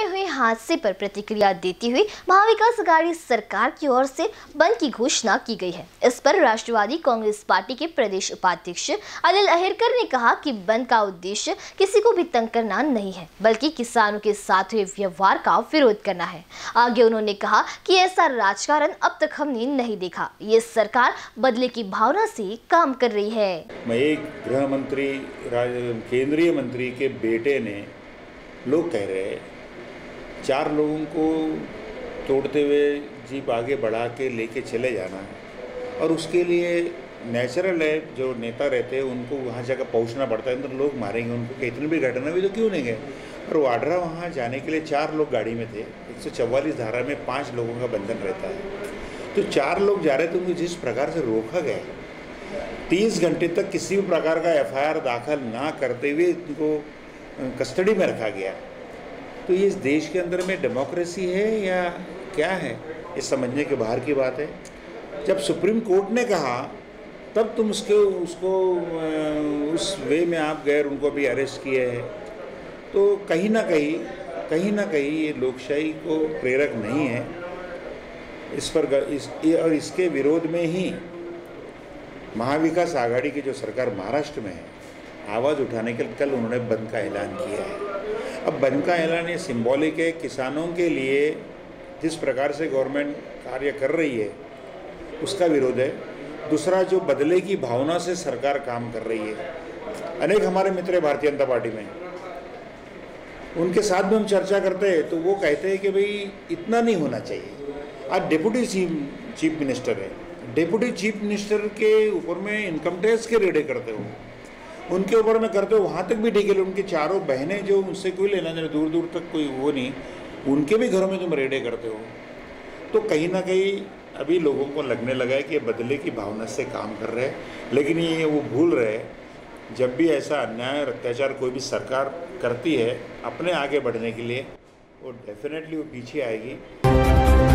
में हुए हादसे पर प्रतिक्रिया देती हुई महाविकास अघाड़ी सरकार की ओर से बंद की घोषणा की गई है। इस पर राष्ट्रवादी कांग्रेस पार्टी के प्रदेश उपाध्यक्ष अनिल अहिरकर ने कहा कि बंद का उद्देश्य किसी को भी तंग करना नहीं है, बल्कि किसानों के साथ हुए व्यवहार का विरोध करना है। आगे उन्होंने कहा कि ऐसा राजकारण अब तक हमने नहीं देखा। ये सरकार बदले की भावना से काम कर रही है। मैं एक गृह मंत्री, केंद्रीय मंत्री के बेटे ने लोग कह रहे हैं 4 लोगों को तोड़ते हुए जीप आगे बढ़ा के लेके चले जाना है, और उसके लिए नेचुरल है जो नेता रहते हैं उनको वहाँ जगह पहुँचना पड़ता है, तो लोग मारेंगे उनको कि इतनी भी घटना हुई तो क्यों नहीं गए। और वाड्रा वहाँ जाने के लिए 4 लोग गाड़ी में थे। 144 धारा में 5 लोगों का बंधन रहता है, तो 4 लोग जा रहे थे, उनको जिस प्रकार से रोका गया, 30 घंटे तक किसी भी प्रकार का FIR दाखिल ना करते हुए इनको कस्टडी में रखा गया। तो ये इस देश के अंदर में डेमोक्रेसी है या क्या है, ये समझने के बाहर की बात है। जब सुप्रीम कोर्ट ने कहा तब तुम उसको उस वे में आप गए, उनको भी अरेस्ट किए हैं, तो कहीं ना कहीं ये लोकशाही को प्रेरक नहीं है। और इसके विरोध में ही महाविकास आघाड़ी की जो सरकार महाराष्ट्र में है, आवाज़ उठाने के लिए कल उन्होंने बंद का ऐलान किया है। अब बंद का ऐलान ये सिंबॉलिक है। किसानों के लिए जिस प्रकार से गवर्नमेंट कार्य कर रही है उसका विरोध है। दूसरा, जो बदले की भावना से सरकार काम कर रही है। अनेक हमारे मित्र भारतीय जनता पार्टी में, उनके साथ भी हम चर्चा करते हैं तो वो कहते हैं कि भाई इतना नहीं होना चाहिए। आज डिप्टी चीफ मिनिस्टर है, डिप्टी चीफ मिनिस्टर के ऊपर में इनकम टैक्स के रेडे करते हो, उनके ऊपर में करते हो, वहाँ तक भी ठीक है। उनकी 4 बहनें जो उनसे कोई लेना देना दूर दूर तक कोई वो नहीं, उनके भी घरों में तुम रेडे करते हो। तो कहीं ना कहीं अभी लोगों को लगने लगा है कि बदले की भावना से काम कर रहे हैं, लेकिन ये वो भूल रहे हैं जब भी ऐसा अन्याय और अत्याचार कोई भी सरकार करती है अपने आगे बढ़ने के लिए, वो डेफिनेटली वो पीछे आएगी।